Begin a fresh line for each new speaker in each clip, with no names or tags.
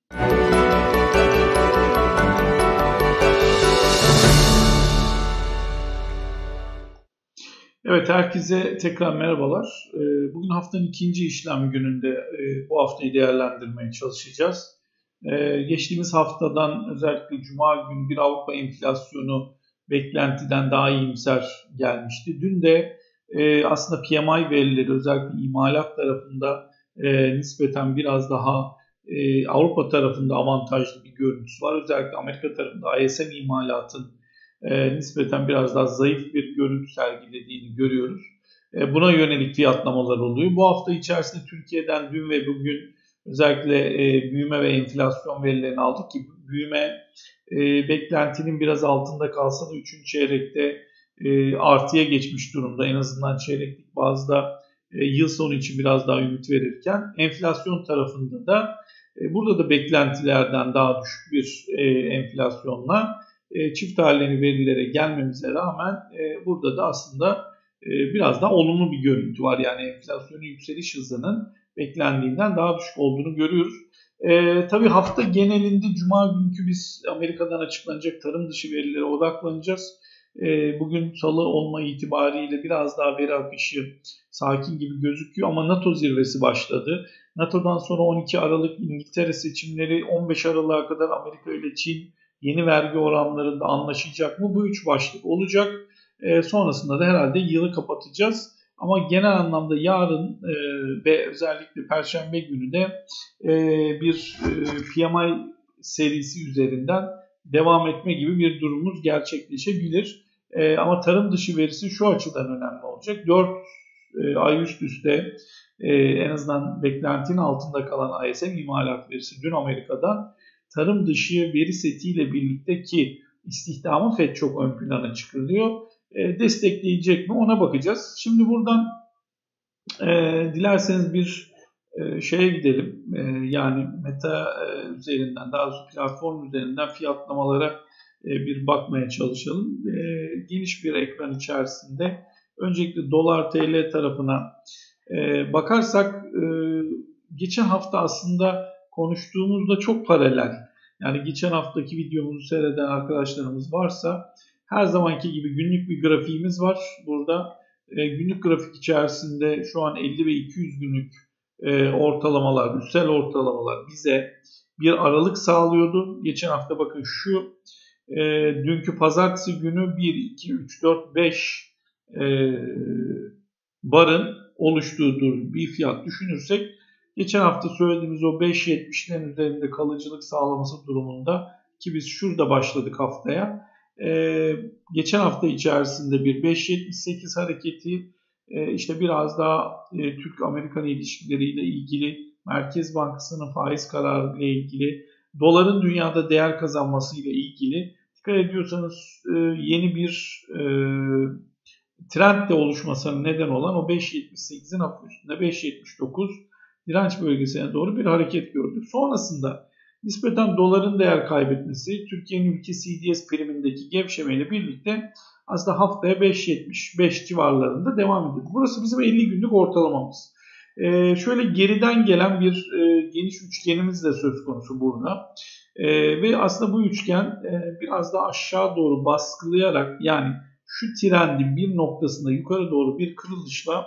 Evet, herkese tekrar merhabalar. Bugün haftanın ikinci işlem gününde bu haftayı değerlendirmeye çalışacağız. Geçtiğimiz haftadan özellikle Cuma günü bir Avrupa enflasyonu beklentiden daha iyimser gelmişti. Dün de aslında PMI verileri özellikle imalat tarafında nispeten biraz daha Avrupa tarafında avantajlı bir görüntüsü var. Özellikle Amerika tarafında ISM imalatın nispeten biraz daha zayıf bir görüntü sergilediğini görüyoruz. Buna yönelik fiyatlamalar oluyor. Bu hafta içerisinde Türkiye'den dün ve bugün özellikle büyüme ve enflasyon verilerini aldık ki büyüme beklentinin biraz altında kalsa da 3. çeyrekte artıya geçmiş durumda. En azından çeyreklik bazda yıl sonu için biraz daha ümit verirken enflasyon tarafında da burada da beklentilerden daha düşük bir enflasyonla çift haneli verilere gelmemize rağmen burada da aslında biraz daha olumlu bir görüntü var. Yani enflasyonun yükseliş hızının beklendiğinden daha düşük olduğunu görüyoruz. Tabii hafta genelinde Cuma günkü biz Amerika'dan açıklanacak tarım dışı verilere odaklanacağız. Bugün salı olma itibariyle biraz daha veri akışı sakin gibi gözüküyor ama NATO zirvesi başladı. NATO'dan sonra 12 Aralık İngiltere seçimleri, 15 Aralık'a kadar Amerika ile Çin yeni vergi oranlarında anlaşacak mı? Bu üç başlık olacak. Sonrasında da herhalde yılı kapatacağız. Ama genel anlamda yarın ve özellikle Perşembe günü de bir PMI serisi üzerinden devam etme gibi bir durumumuz gerçekleşebilir. Ama tarım dışı verisi şu açıdan önemli olacak. 4 ay üst üste en azından beklentinin altında kalan ISM imalat verisi dün Amerika'dan tarım dışı veri setiyle birlikte ki istihdamı FED çok ön plana çıkarılıyor. Destekleyecek mi ona bakacağız. Şimdi buradan dilerseniz bir şeye gidelim. Yani Meta üzerinden daha doğrusu platform üzerinden fiyatlamalara bir bakmaya çalışalım. Geniş bir ekran içerisinde öncelikle dolar TL tarafına bakarsak geçen hafta aslında konuştuğumuzda çok paralel. Yani geçen haftaki videomuzu seyreden arkadaşlarımız varsa her zamanki gibi günlük bir grafiğimiz var. Burada günlük grafik içerisinde şu an 50 ve 200 günlük ortalamalar, üstel ortalamalar bize bir aralık sağlıyordu. Geçen hafta bakın şu dünkü pazartesi günü 1, 2, 3, 4, 5 barın oluştuğu bir fiyat düşünürsek geçen hafta söylediğimiz o 5.70'lerin üzerinde kalıcılık sağlaması durumunda ki biz şurada başladık haftaya. Geçen hafta içerisinde bir 5.78 hareketi işte biraz daha Türk-Amerikan ilişkileriyle ilgili Merkez Bankası'nın faiz kararı ile ilgili doların dünyada değer kazanması ile ilgili dikkat ediyorsanız yeni bir trend de oluşmasına neden olan o 5.78'in hafif üstünde 5.79 direnç bölgesine doğru bir hareket gördük. Sonrasında nispeten doların değer kaybetmesi, Türkiye'nin ülke CDS primindeki gevşemeyle birlikte aslında haftaya 5.75 civarlarında devam ediyor. Burası bizim 50 günlük ortalamamız. Şöyle geriden gelen bir geniş üçgenimiz de söz konusu burada. Ve aslında bu üçgen biraz daha aşağı doğru baskılayarak yani şu trendin bir noktasında yukarı doğru bir kırılışla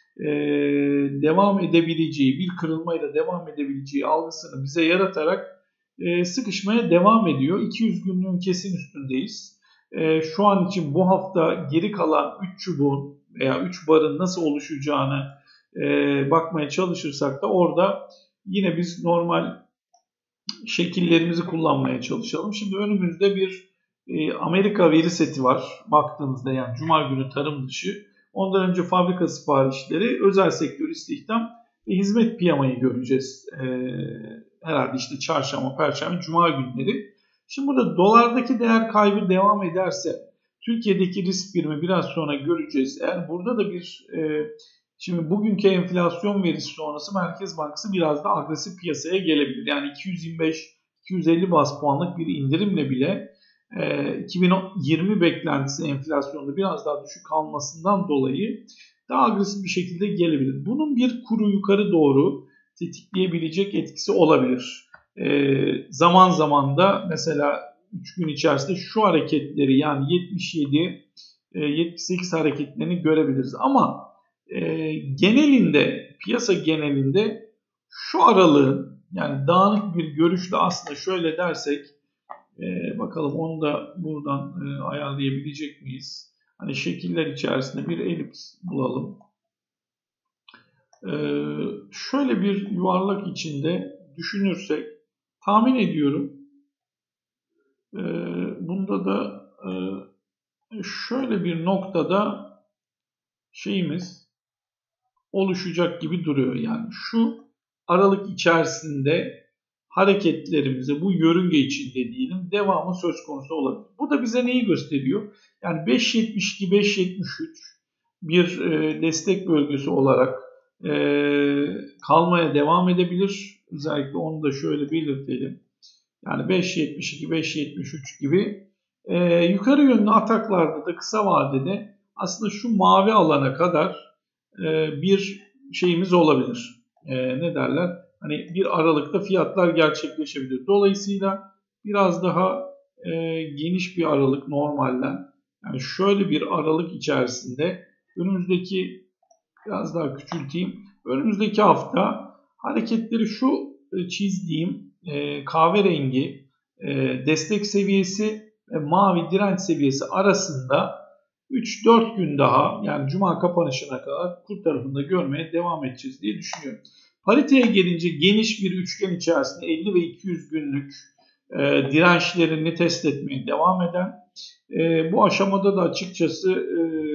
devam edebileceği, bir kırılmayla devam edebileceği algısını bize yaratarak sıkışmaya devam ediyor. 200 günlüğün kesin üstündeyiz. Şu an için bu hafta geri kalan 3 çubuğun veya 3 barın nasıl oluşacağını bakmaya çalışırsak da orada yine biz normal şekillerimizi kullanmaya çalışalım. Şimdi önümüzde bir Amerika veri seti var. Baktığımızda yani Cuma günü tarım dışı. Ondan önce fabrika siparişleri, özel sektör istihdam ve hizmet piyamayı göreceğiz. Herhalde işte çarşamba, perşembe, cuma günleri. Şimdi burada dolardaki değer kaybı devam ederse Türkiye'deki risk birimi biraz sonra göreceğiz. Eğer burada da bir şimdi bugünkü enflasyon verisi sonrası Merkez Bankası biraz da agresif piyasaya gelebilir. Yani 225-250 bas puanlık bir indirimle bile 2020 beklentisi enflasyonda biraz daha düşük kalmasından dolayı daha agresif bir şekilde gelebilir. Bunun bir kuru yukarı doğru tetikleyebilecek etkisi olabilir. zaman zaman da mesela 3 gün içerisinde şu hareketleri yani 77, 78 hareketlerini görebiliriz. Ama genelinde, piyasa genelinde şu aralığın yani dağınık bir görüşle aslında şöyle dersek bakalım onu da buradan ayarlayabilecek miyiz? Hani şekiller içerisinde bir elips bulalım. Şöyle bir yuvarlak içinde düşünürsek tahmin ediyorum. Bunda da şöyle bir noktada şeyimiz oluşacak gibi duruyor. Yani şu aralık içerisinde hareketlerimize bu yörünge içinde diyelim devamı söz konusu olabilir. Bu da bize neyi gösteriyor? Yani 5.72-5.73 bir destek bölgesi olarak kalmaya devam edebilir. Özellikle onu da şöyle belirtelim. Yani 5.72-5.73 gibi yukarı yönlü ataklarda da kısa vadede aslında şu mavi alana kadar bir şeyimiz olabilir. Ne derler? Hani bir aralıkta fiyatlar gerçekleşebilir. Dolayısıyla biraz daha geniş bir aralık normalden. Yani şöyle bir aralık içerisinde önümüzdeki biraz daha küçülteyim. Önümüzdeki hafta hareketleri şu çizdiğim kahverengi destek seviyesi ve mavi direnç seviyesi arasında 3-4 gün daha yani Cuma kapanışına kadar kur tarafında görmeye devam edeceğiz diye düşünüyorum. Pariteye gelince geniş bir üçgen içerisinde 50 ve 200 günlük dirençlerini test etmeye devam eden bu aşamada da açıkçası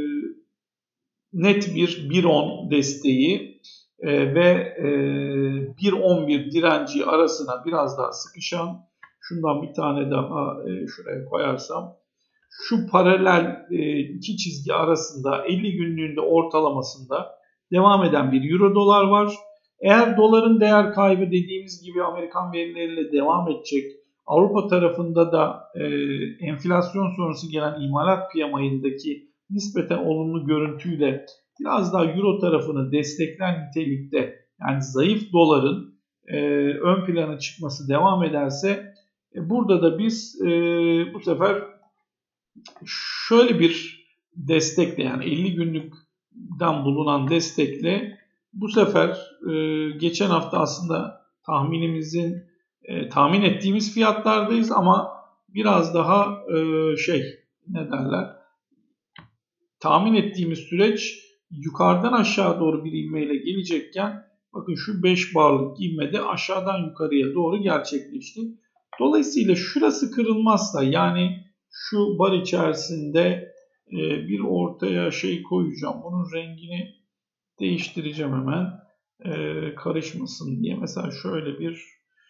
net bir 1.10 desteği ve 1.11 direnci arasına biraz daha sıkışan şundan bir tane daha şuraya koyarsam şu paralel iki çizgi arasında 50 günlüğünde ortalamasında devam eden bir euro dolar var. Eğer doların değer kaybı dediğimiz gibi Amerikan verileriyle devam edecek, Avrupa tarafında da enflasyon sonrası gelen imalat piyamayındaki nispeten olumlu görüntüyle biraz daha euro tarafını destekler nitelikte yani zayıf doların ön plana çıkması devam ederse burada da biz bu sefer şöyle bir destekle yani 50 günlükten bulunan destekle bu sefer geçen hafta aslında tahmin ettiğimiz fiyatlardayız ama biraz daha ne derler tahmin ettiğimiz süreç yukarıdan aşağı doğru bir ivmeyle gelecekken bakın şu 5 barlık ivmede aşağıdan yukarıya doğru gerçekleşti. Dolayısıyla şurası kırılmazsa yani şu bar içerisinde bir ortaya koyacağım. Bunun rengini değiştireceğim hemen karışmasın diye. Mesela şöyle bir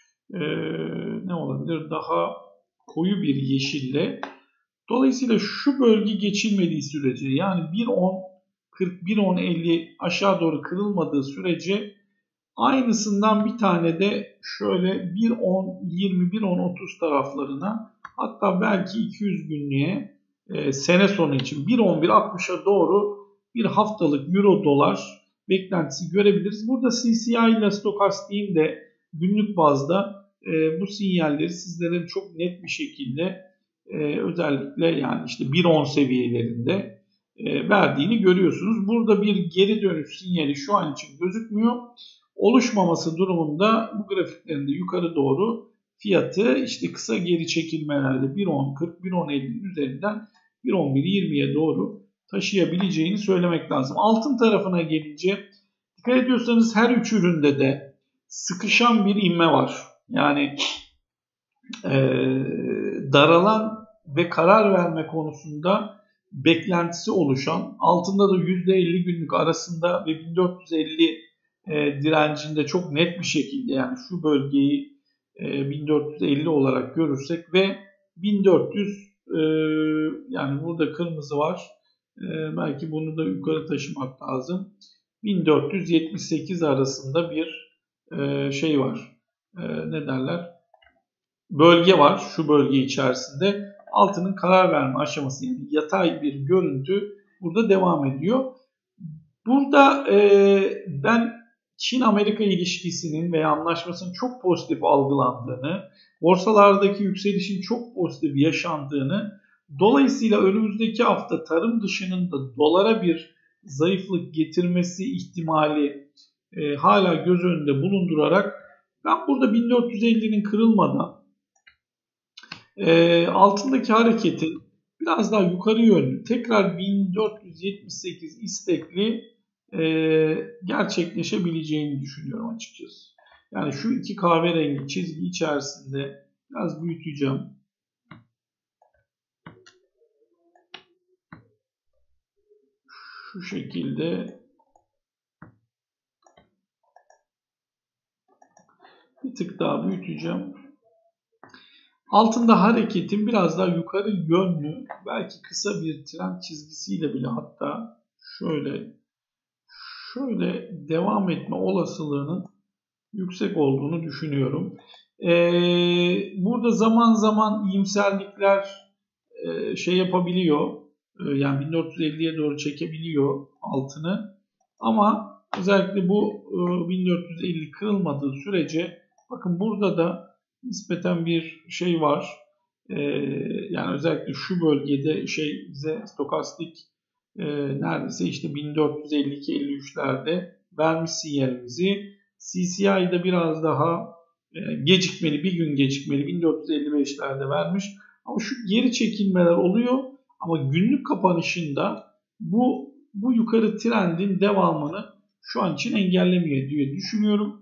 ne olabilir? Daha koyu bir yeşille. Dolayısıyla şu bölge geçilmediği sürece yani 1.10-40, 1.10-50 aşağı doğru kırılmadığı sürece aynısından bir tane de şöyle 1.10-20, 1.10-30 taraflarına hatta belki 200 günlüğe sene sonu için 1.11-60'a doğru bir haftalık euro dolar beklentisi görebiliriz. Burada CCI ile stokastiğin de günlük bazda bu sinyalleri sizlere çok net bir şekilde özellikle yani işte 1.10 seviyelerinde verdiğini görüyorsunuz. Burada bir geri dönüş sinyali şu an için gözükmüyor. Oluşmaması durumunda bu grafiklerinde yukarı doğru fiyatı işte kısa geri çekilmelerde 1.10.40, 1.10.50'nin üzerinden 1.11.20'ye doğru taşıyabileceğini söylemek lazım. Altın tarafına gelince dikkat ediyorsanız her üç üründe de sıkışan bir inme var. Yani daralan ve karar verme konusunda beklentisi oluşan altında da %50 günlük arasında ve 1450 direncinde çok net bir şekilde yani şu bölgeyi 1450 olarak görürsek ve 1400 yani burada kırmızı var. Belki bunu da yukarı taşımak lazım. 1478 arasında bir var. Ne derler? Bölge var. Şu bölge içerisinde altının karar verme aşaması yani yatay bir görüntü burada devam ediyor. Burada ben Çin-Amerika ilişkisinin veya anlaşmasının çok pozitif algılandığını, borsalardaki yükselişin çok pozitif yaşandığını, dolayısıyla önümüzdeki hafta tarım dışının da dolara bir zayıflık getirmesi ihtimali hala göz önünde bulundurarak ben burada 1450'nin kırılmadan altındaki hareketin biraz daha yukarı yönlü tekrar 1478 istekli gerçekleşebileceğini düşünüyorum açıkçası. Yani şu iki kahverengi çizgi içerisinde biraz büyüteceğim. Şu şekilde bir tık daha büyüteceğim. Altında hareketin biraz daha yukarı yönlü, belki kısa bir trend çizgisiyle bile hatta şöyle devam etme olasılığının yüksek olduğunu düşünüyorum. Burada zaman zaman iyimserlikler yapabiliyor. Yani 1450'ye doğru çekebiliyor altını. Ama özellikle bu 1450 kırılmadığı sürece bakın burada da nispeten bir şey var. Yani özellikle şu bölgede bize stokastik neredeyse işte 1452-53'lerde vermiş sinyalimizi. CCI'de biraz daha gecikmeli, bir gün gecikmeli 1455'lerde vermiş. Ama şu geri çekilmeler oluyor. Ama günlük kapanışında bu yukarı trendin devamını şu an için engellemiyor diye düşünüyorum.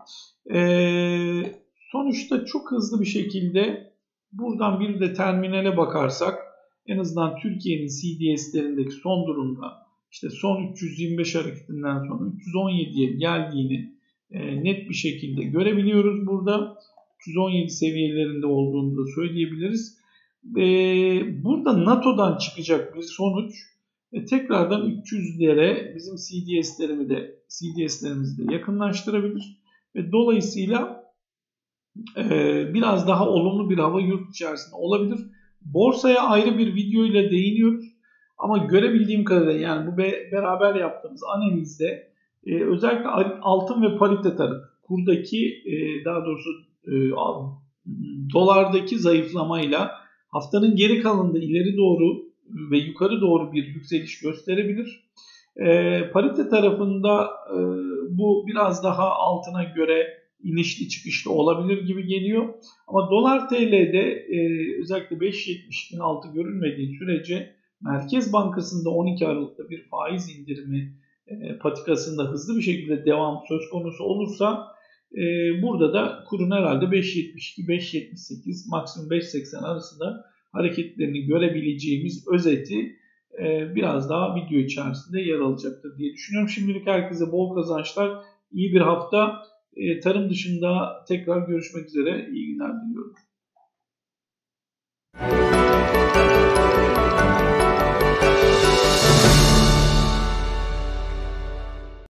Sonuçta çok hızlı bir şekilde buradan bir de terminale bakarsak en azından Türkiye'nin CDS'lerindeki son durumda işte son 325 hareketinden sonra 317'ye geldiğini net bir şekilde görebiliyoruz burada. 317 seviyelerinde olduğunu da söyleyebiliriz. Burada NATO'dan çıkacak bir sonuç tekrardan 300'lere bizim CDS'lerimizi de yakınlaştırabilir ve dolayısıyla biraz daha olumlu bir hava yurt içerisinde olabilir. Borsaya ayrı bir video ile değiniyoruz. Ama görebildiğim kadarıyla yani bu beraber yaptığımız analizde özellikle altın ve parite tarafı kurdaki daha doğrusu dolardaki zayıflamayla haftanın geri kalanında ileri doğru ve yukarı doğru bir yükseliş gösterebilir. Parite tarafında bu biraz daha altına göre inişli çıkışlı olabilir gibi geliyor. Ama dolar TL'de özellikle 5.70'in altı görülmediği sürece Merkez Bankası'nda 12 Aralık'ta bir faiz indirimi patikasında hızlı bir şekilde devam söz konusu olursa burada da kurun herhalde 5.72-5.78 maksimum 5.80 arasında hareketlerini görebileceğimiz özeti biraz daha video içerisinde yer alacaktır diye düşünüyorum. Şimdilik herkese bol kazançlar, iyi bir hafta. Tarım dışında tekrar görüşmek üzere. İyi günler diliyorum.